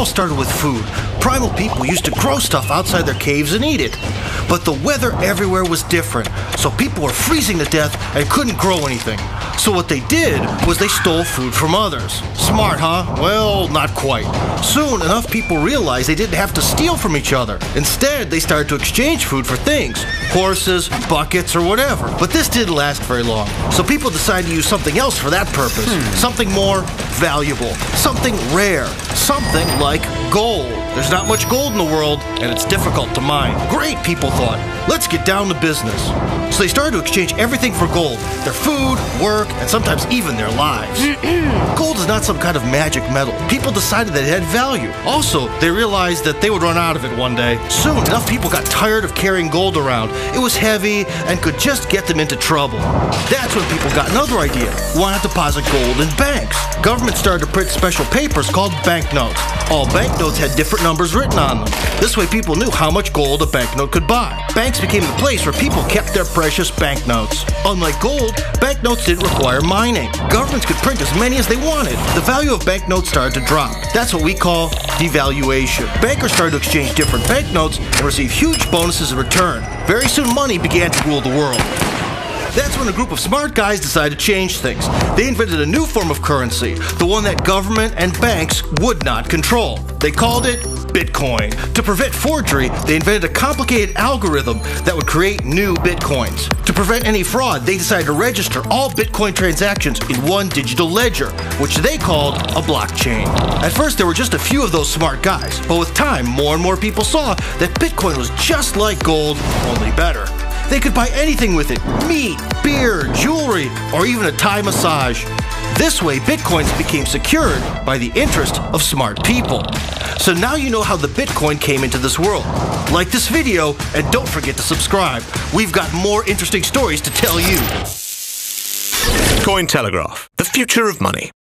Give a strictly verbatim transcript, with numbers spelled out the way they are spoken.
all started with food. Primal people used to grow stuff outside their caves and eat it. But the weather everywhere was different, so people were freezing to death and couldn't grow anything. So what they did was they stole food from others. Smart, huh? Well, not quite. Soon, enough people realized they didn't have to steal from each other. Instead, they started to exchange food for things. Horses, buckets, or whatever. But this didn't last very long. So people decided to use something else for that purpose. Hmm. Something more valuable. Something rare. Something like gold. There's not much gold in the world, and it's difficult to mine. Great, people thought. Let's get down to business. So they started to exchange everything for gold. Their food, work, and sometimes even their lives. Gold is not some kind of magic metal. People decided that it had value. Also, they realized that they would run out of it one day. Soon, enough people got tired of carrying gold around. It was heavy and could just get them into trouble. That's when people got another idea. Why not deposit gold in banks? Government started to print special papers called banknotes. All banknotes had different numbers written on them. This way people knew how much gold a banknote could buy. Banks became the place where people kept their precious banknotes. Unlike gold, banknotes didn't require mining. Governments could print as many as they wanted. The value of banknotes started to drop. That's what we call devaluation. Bankers started to exchange different banknotes and receive huge bonuses in return. Very soon money began to rule the world. That's when a group of smart guys decided to change things. They invented a new form of currency, the one that government and banks would not control. They called it Bitcoin. To prevent forgery, they invented a complicated algorithm that would create new Bitcoins. To prevent any fraud, they decided to register all Bitcoin transactions in one digital ledger, which they called a blockchain. At first, there were just a few of those smart guys, but with time, more and more people saw that Bitcoin was just like gold, only better. They could buy anything with it: meat, beer, jewelry, or even a Thai massage. This way, Bitcoins became secured by the interest of smart people. So now you know how the Bitcoin came into this world. Like this video, and don't forget to subscribe. We've got more interesting stories to tell you. Cointelegraph, the future of money.